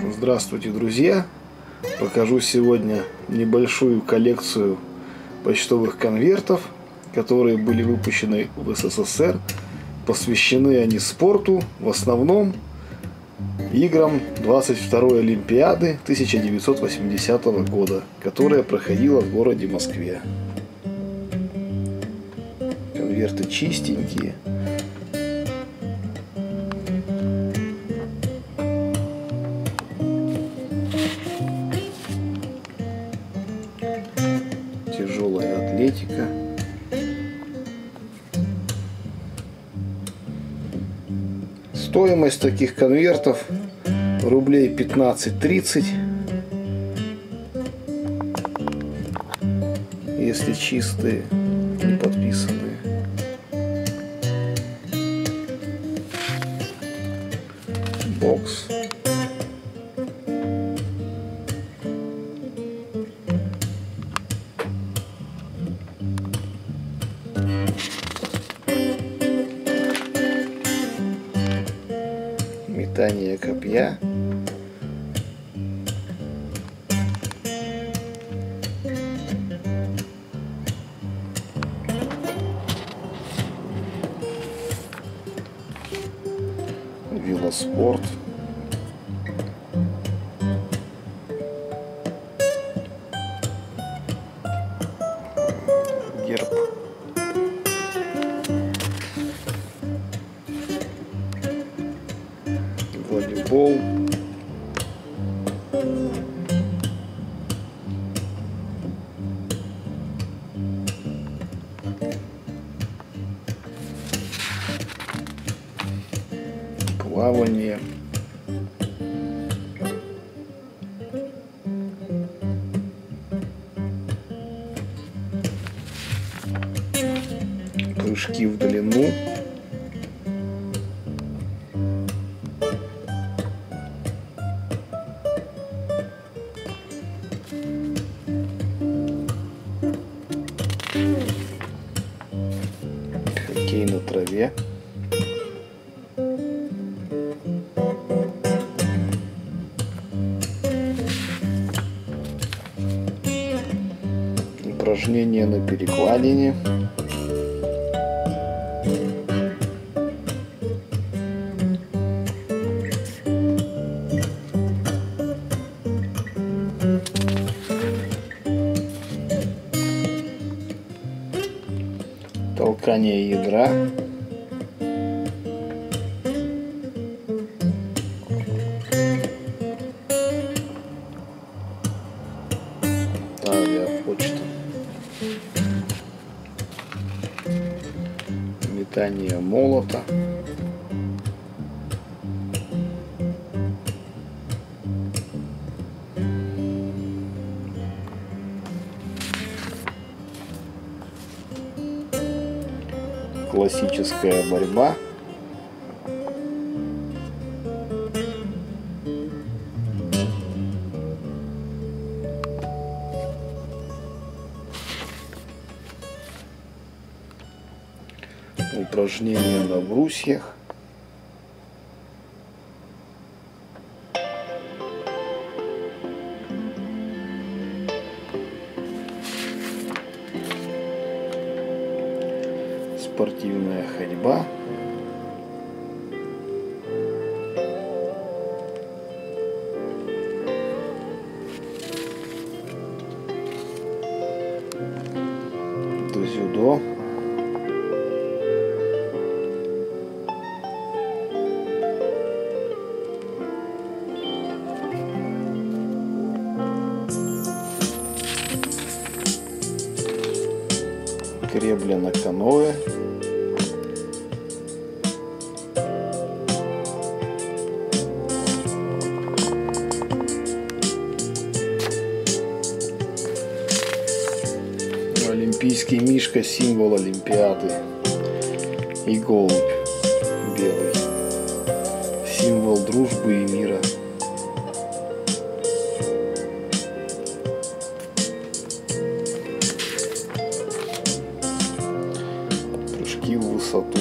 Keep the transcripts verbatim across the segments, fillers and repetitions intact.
Здравствуйте, друзья! Покажу сегодня небольшую коллекцию почтовых конвертов, которые были выпущены в СССР. Посвящены они спорту, в основном играм двадцать второй Олимпиады тысяча девятьсот восьмидесятого года, которая проходила в городе Москве. Конверты чистенькие. Тяжелая атлетика. Стоимость таких конвертов рублей пятнадцать-тридцать, если чистые, не подписанные. Бокс. Метание копья. Велоспорт. Герб. Волейбол. Плавание. Прыжки в длину. Хоккей на траве. Упражнения на перекладине. Толкание ядра. Авиапочта. Метание молота. Классическая борьба. Упражнения на брусьях. Спортивная ходьба. Дзюдо. Гребля на каноэ. Олимпийский мишка — символ Олимпиады. И голубь белый — символ дружбы и мира. Прыжки в высоту.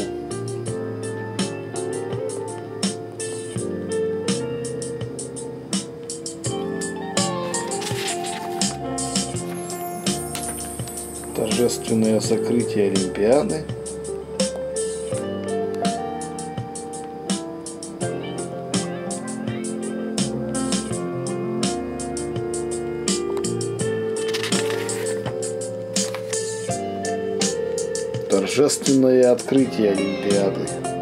Торжественное закрытие Олимпиады. Торжественное открытие Олимпиады.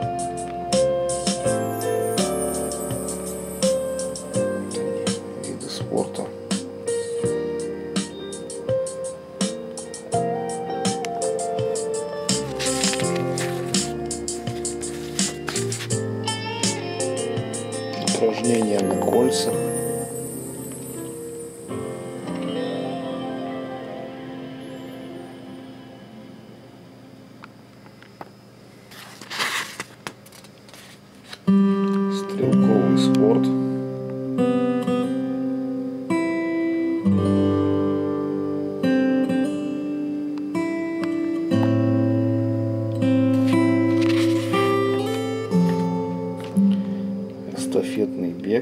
Виды спорта. Упражнения на кольцах. Стрелковый спорт. Эстафетный бег.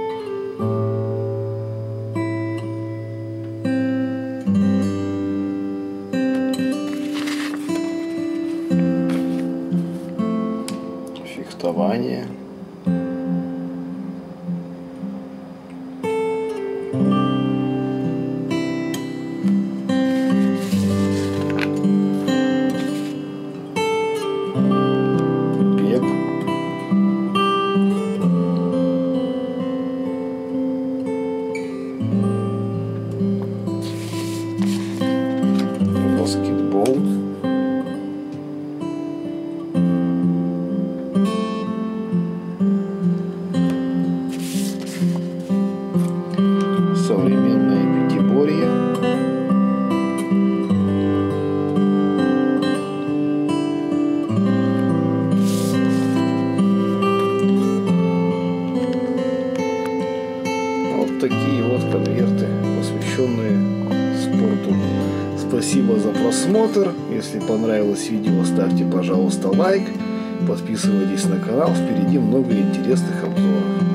Фехтование. Бег. Баскетбол. Современное пятиборье. Вот такие вот конверты, посвященные спорту. Спасибо за просмотр. Если понравилось видео, ставьте, пожалуйста, лайк. Подписывайтесь на канал. Впереди много интересных обзоров.